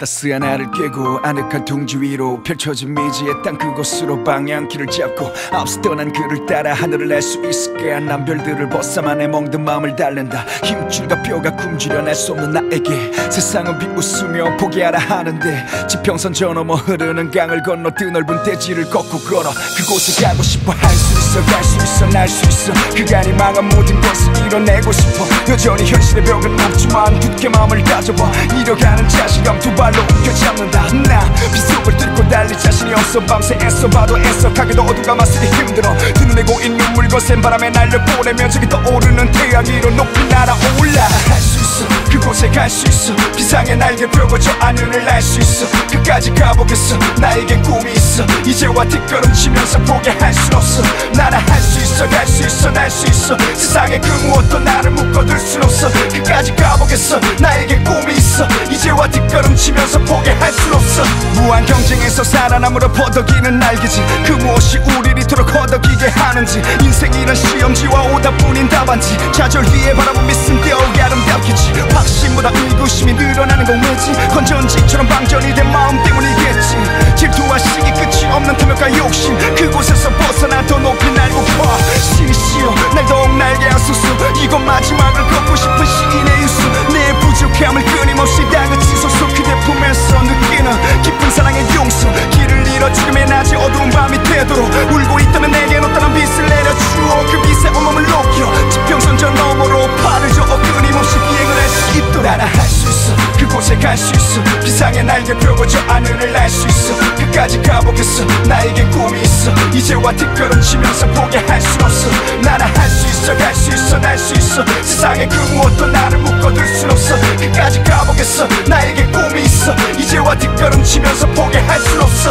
따스한 알을 꿰고 아늑한 둥지 위로 펼쳐진 미지의 땅 그곳으로 방향키를 잡고 앞서 떠난 그를 따라 하늘을 날 수 있을까. 난 별들을 벗삼아내 멍든 마음을 달랜다. 힘줄과 뼈가 굶주려 날 수 없는 나에게 세상은 비웃으며 포기하라 하는데 지평선 저 넘어 흐르는 강을 건너 드넓은 대지를 걷고 걸어 그곳에 가고 싶어. 할 수 있어 갈 수 있어 날 수 있어 그간이 망한 모든 것을 이뤄내고 싶어. 여전히 현실의 벽은 높지만 굳게 마음을 다져봐. 이뤄가는 자신감 두 발로 움켜잡는다. 나 빗속을 뚫고 달릴 자신이 없어. 밤새 애써봐도 애써가기도 어두가 맞서기 힘들어. 두 눈에 고인 눈물 거센 바람에 날려보내며 저기 떠오르는 태양 위로 높이 날아올라. 할 수 있어 그곳에 갈 수 있어 비상의 날개 펴고 저 하늘을 날 수 있어. 끝까지 가보겠어 나에겐 꿈이 있어. 이제와 뒷걸음치면서 포기할 순 없어. 나는 할 수 있어 갈 수 있어 날 수 있어 세상의 그 무엇도 나를 묶어둘 순 없어. 끝까지 가보겠어 나에겐 꿈이 있어. 이제와 뒷걸음치면서 포기할 순 없어. 무한 경쟁에서 살아남으로 퍼덕이는 날개지. 그 무엇이 우리를 이토록 허덕이게 하는지. 인생이란 시험지와 오답뿐인 답안지. 좌절 위에 바라본 미씀 더욱 아름답겠지. 확신보다 의구심이 늘어나는 건 왜지. 건전지처럼 방전이 된 마음 때문이겠지. 질투와 시기 끝이 없는 탐욕과 욕심 그곳에서 벗어나 더 높이 날고 봐. 신이시여 날 더욱 날게 하소서. 이건 마지막을 걷고 싶은 시인의 유수. 내 부족함을 끊임없이 다그치소서. 그대 품에서 느끼는 깊은 사랑의 용서. 길을 잃어 죽음의 낮이 어두운 밤이 되도록 울고 있다면 내게 어떠한 빛을 내려주어. 그 빛에 온몸을 녹여 지평선 저 너머로 팔을 저어 끊임없이 비행을 할 수 있도록. 나는 할 수 있어 그곳에 갈 수 있어 비상의 날개 펴고 저 하늘을 날 수 있어. 끝까지 가보겠어 나에겐 꿈이 있어. 이제와 뒷걸음치면서 포기할 순 없어. 나는 할 수 있어 갈 수 있어 날 수 있어 세상의 그 무엇도 나를 묶어둘 순 없어. 끝까지 가보겠어 나에겐 꿈이 있어. 이제와 뒷걸음치면서 포기할 순 없어.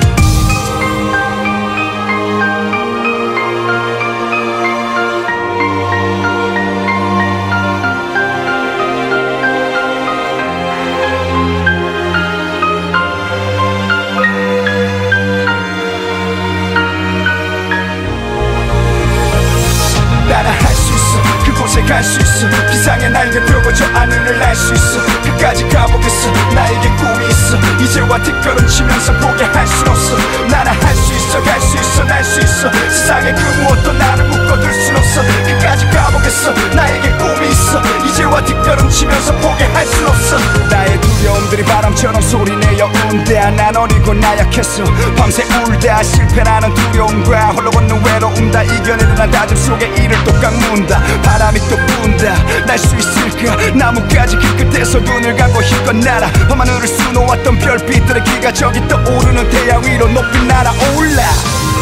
갈 수 있어 비상의 날개 펴고 저 하늘을 날 수 있어. 끝까지 가보겠어 나에게 꿈이 있어. 이제와 뒷걸음치면서 포기할 순 없어. 나는 할 수 있어 갈 수 있어 날 수 있어 세상의 그 무엇도 나를 묶어둘 순 없어. 끝까지 가보겠어 나에게 꿈이 있어. 이제와 뒷걸음치면서 포기할 순 없어. 나의 두려움들이 바람처럼 소리내어 운다. 난 어리고 나약했어 밤새 울다. 실패라는 두려움과 홀로 걷는 외로움 다 이겨내는 난 다짐 속에 이를 또 깎는다. 바람이 또 분다. 날 수 있을까. 나뭇가지 그 끝에서 눈을 감고 힘껏 날아. 밤하늘을 수놓았던 별빛들의 기가 저기 떠오르는 태양 위로 높이 날아올라.